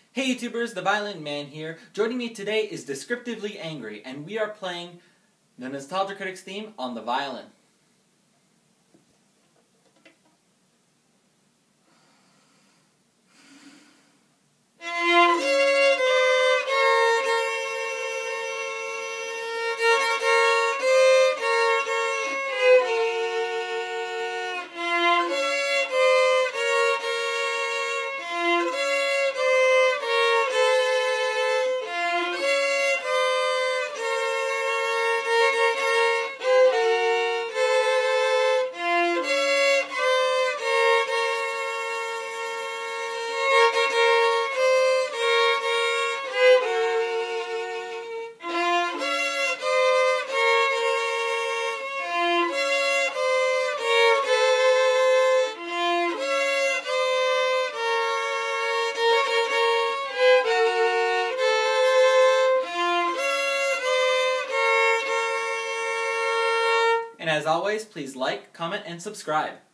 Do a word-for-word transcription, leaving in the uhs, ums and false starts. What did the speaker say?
Hey YouTubers, the Violin Man here. Joining me today is Descriptively Angry, and we are playing the Nostalgia Critics theme on the violin. And as always, please like, comment, and subscribe.